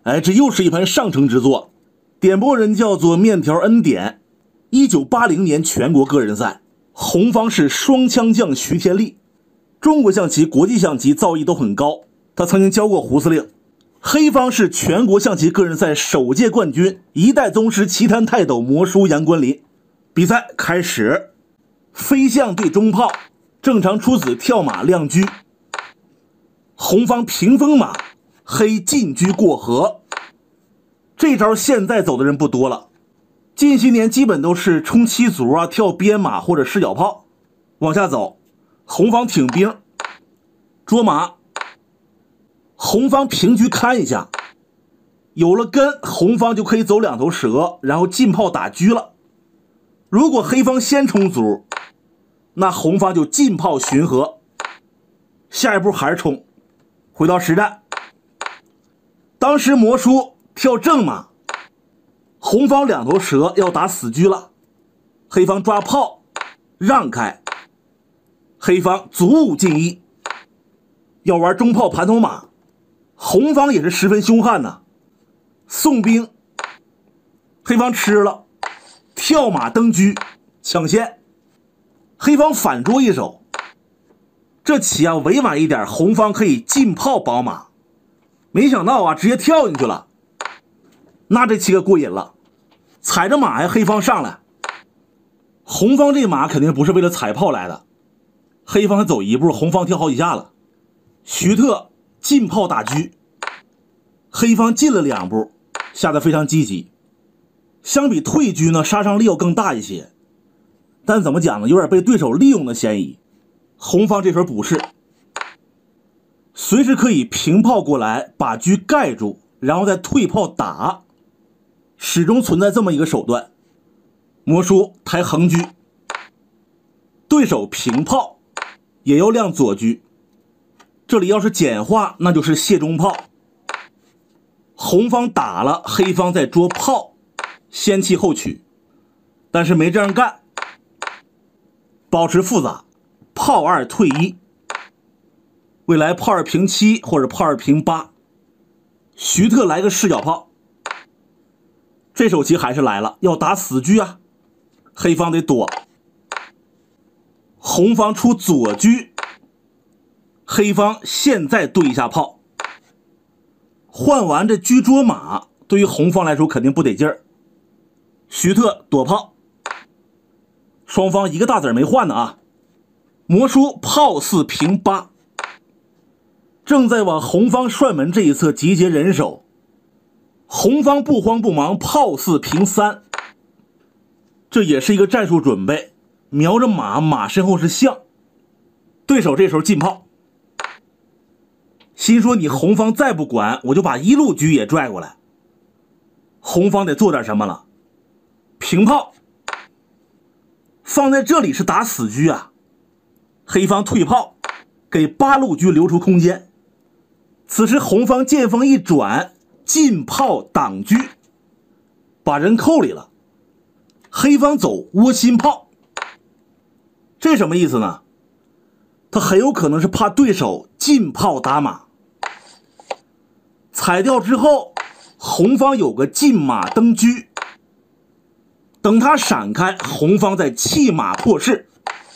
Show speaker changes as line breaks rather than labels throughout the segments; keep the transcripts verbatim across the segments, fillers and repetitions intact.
哎，这又是一盘上乘之作，点播人叫做面条恩典。一九八零年全国个人赛，红方是双枪将徐天立。中国象棋、国际象棋造诣都很高，他曾经教过胡司令。黑方是全国象棋个人赛首届冠军，一代宗师棋坛泰斗魔叔杨关林。比赛开始，飞象对中炮，正常出子跳马亮车，红方屏风马，黑进车过河。这招现在走的人不多了，近些年基本都是冲七卒啊，跳边马或者视角炮。往下走，红方挺兵，捉马，红方平车看一下，有了根，红方就可以走两头蛇，然后进炮打车了。如果黑方先冲卒，那红方就进炮巡河，下一步还是冲。回到实战，当时魔叔跳正马，红方两头蛇要打死车了，黑方抓炮让开，黑方卒五进一，要玩中炮盘头马，红方也是十分凶悍呐，送兵，黑方吃了，跳马登车抢先，黑方反捉一手，这棋啊委婉一点，红方可以进炮保马，没想到啊直接跳进去了，那这棋可过瘾了，踩着马呀，黑方上来，红方这马肯定不是为了踩炮来的，黑方走一步，红方跳好几下了。徐特进炮打车，黑方进了两步，下得非常积极。相比退车呢，杀伤力要更大一些，但怎么讲呢，有点被对手利用的嫌疑。红方这手补士，随时可以平炮过来把车盖住，然后再退炮打，始终存在这么一个手段。魔叔抬横车，对手平炮也要亮左车，这里要是简化那就是卸中炮。红方打了，黑方在捉炮，先弃后取，但是没这样干，保持复杂，炮二退一，未来炮二平七或者炮二平八，徐特来个视角炮，这手棋还是来了，要打死车啊，黑方得躲，红方出左车，黑方现在对一下炮，换完这车捉马，对于红方来说肯定不得劲儿，徐特躲炮，双方一个大子没换呢啊。魔叔炮四平八，正在往红方帅门这一侧集结人手，红方不慌不忙，炮四平三，这也是一个战术准备，瞄着马，马身后是象，对手这时候进炮，心说你红方再不管，我就把一路车也拽过来，红方得做点什么了，平炮放在这里是打死车啊，黑方退炮给八路车留出空间，此时红方剑锋一转，进炮挡车，把人扣里了，黑方走窝心炮，这什么意思呢？他很有可能是怕对手进炮打马，踩掉之后红方有个进马登车，等他闪开，红方再弃马破势，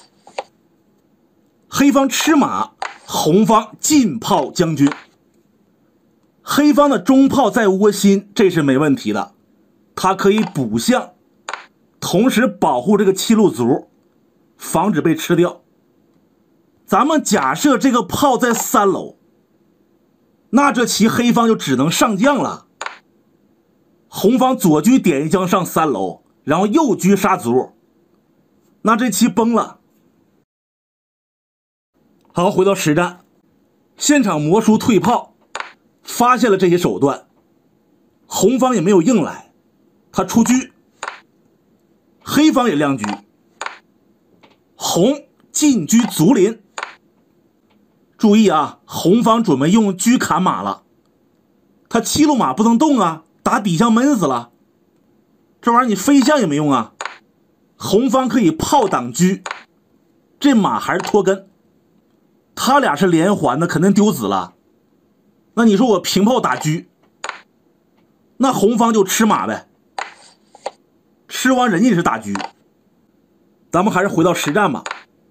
黑方吃马，红方进炮将军，黑方的中炮在窝心，这是没问题的，他可以补象，同时保护这个七路卒，防止被吃掉。咱们假设这个炮在三楼，那这棋黑方就只能上将了，红方左车点一将上三楼，然后右车杀卒，那这棋崩了。好，回到实战，现场魔叔退炮，发现了这些手段，红方也没有硬来，他出车，黑方也亮车，红进车卒临。注意啊，红方准备用车砍马了，他七路马不能动啊，打底象闷死了，这玩意儿你飞象也没用啊，红方可以炮挡车，这马还是脱根，他俩是连环的，肯定丢子了。那你说我平炮打车， 那红方就吃马呗，吃完人家是大车。咱们还是回到实战吧。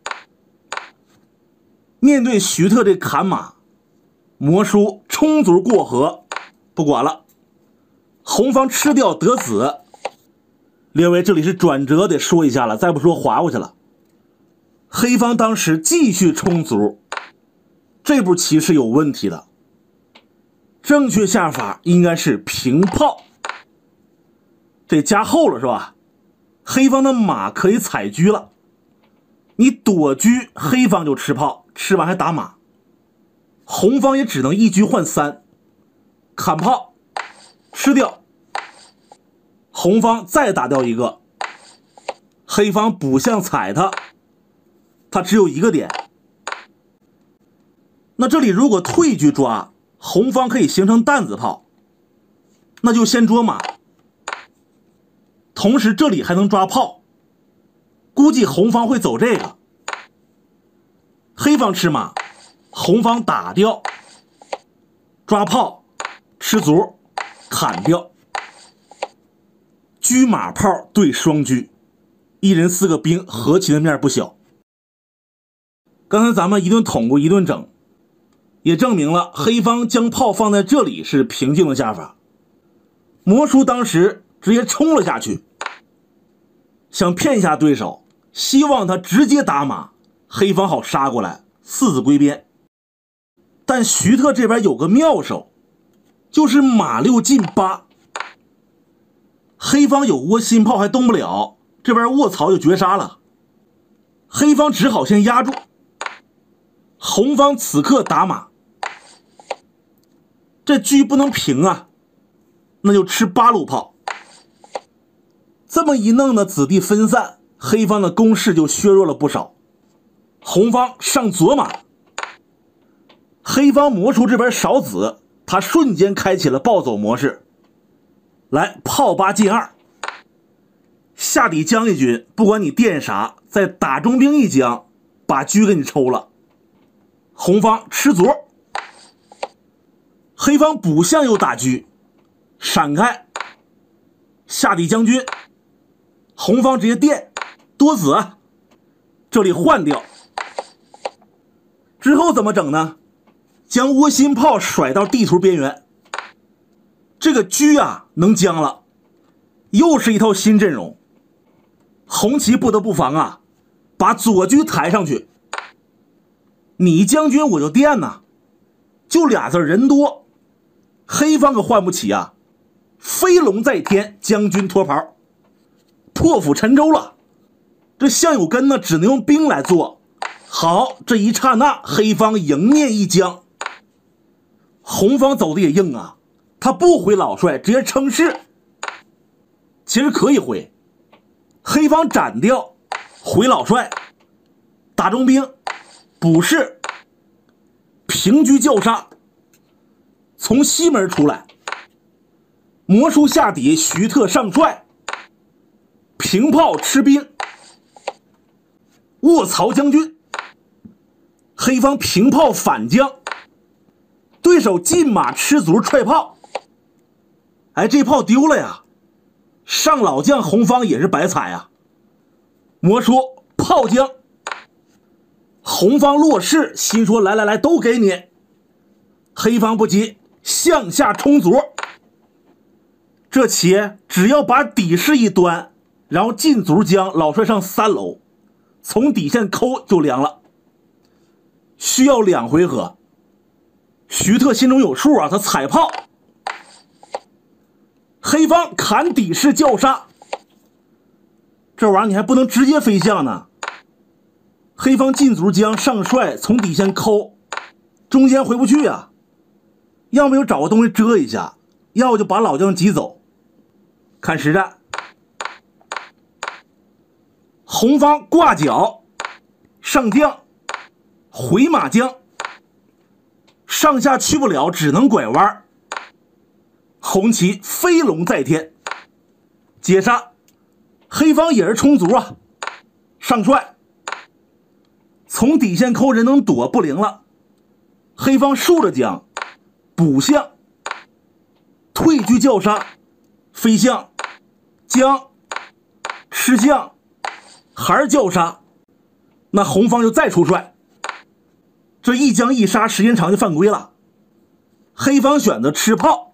面对徐特这砍马，魔叔冲卒过河，不管了，红方吃掉得子。列位，这里是转折，得说一下了，再不说划过去了。黑方当时继续冲卒，这步棋是有问题的，正确下法应该是平炮，这加厚了是吧？黑方的马可以踩车了，你躲车，黑方就吃炮，吃完还打马，红方也只能一车换三，砍炮吃掉，红方再打掉一个，黑方补象踩他，他只有一个点。那这里如果退车抓，红方可以形成担子炮，那就先捉马，同时这里还能抓炮，估计红方会走这个。黑方吃马，红方打掉，抓炮吃卒，砍掉，车马炮对双车，一人四个兵，合棋的面不小。刚才咱们一顿捅过一顿整，也证明了黑方将炮放在这里是平静的下法。魔叔当时直接冲了下去，想骗一下对手，希望他直接打马，黑方好杀过来，四子归边。但徐特这边有个妙手，就是马六进八，黑方有窝心炮还动不了，这边卧槽就绝杀了，黑方只好先压住。红方此刻打马，这车不能平啊，那就吃八路炮。这么一弄呢，子弟分散，黑方的攻势就削弱了不少。红方上左马，黑方魔术这边少子，他瞬间开启了暴走模式，来炮八进二，下底将一军，不管你垫啥，再打中兵一将，把车给你抽了。红方吃卒，黑方补象又打车，闪开，下底将军，红方直接垫多子，这里换掉。之后怎么整呢？将窝心炮甩到地图边缘，这个车啊能将了，又是一套新阵容。红旗不得不防啊，把左车抬上去，你将军我就垫呐，就俩字人多，黑方可换不起啊，飞龙在天，将军脱袍，破釜沉舟了。这象有根呢，只能用兵来做。好，这一刹那黑方迎面一将，红方走的也硬啊，他不回老帅，直接称势。其实可以回，黑方斩掉回老帅，打中兵补士，平车叫杀，从西门出来，魔术下底，徐特上帅，平炮吃兵，卧槽将军，黑方平炮反将，对手进马吃卒踹炮，哎，这炮丢了呀，上老将红方也是白踩啊。魔术炮将，红方落士，心说来来来都给你，黑方不急，向下冲卒，这棋只要把底士一端，然后进卒将，老帅上三楼，从底线抠就凉了，需要两回合。徐特心中有数啊，他踩炮，黑方砍底士叫杀，这玩意儿你还不能直接飞象呢。黑方进卒将上帅，从底线抠，中间回不去啊，要么就找个东西遮一下，要不就把老将挤走。看实战，红方挂角上将回马将，上下去不了，只能拐弯，红旗飞龙在天，接杀。黑方也是冲卒啊，上帅从底线抠，人能躲不灵了，黑方竖着将补象退车叫杀， 飞象、将、吃象，还是叫杀，那红方就再出帅。这一将一杀，时间长就犯规了。黑方选择吃炮，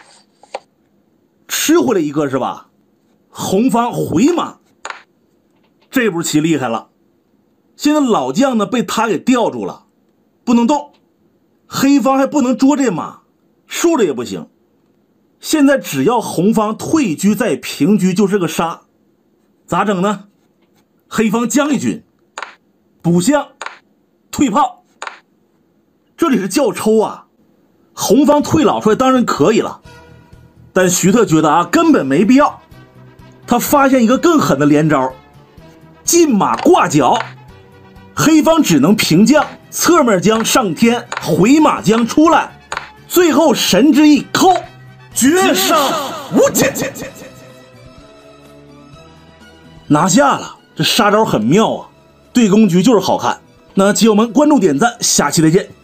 吃回来一个是吧？红方回马，这步棋厉害了。现在老将呢被他给吊住了，不能动。黑方还不能捉这马，竖着也不行。现在只要红方退车再平车就是个杀，咋整呢？黑方将一军，补象，退炮。这里是叫抽啊，红方退老出来当然可以了，但徐特觉得啊根本没必要。他发现一个更狠的连招，进马挂角，黑方只能平将，侧面将上天，回马将出来，最后神之一扣，绝杀无解，拿下了。这杀招很妙啊，对攻局就是好看。那请友们关注点赞，下期再见。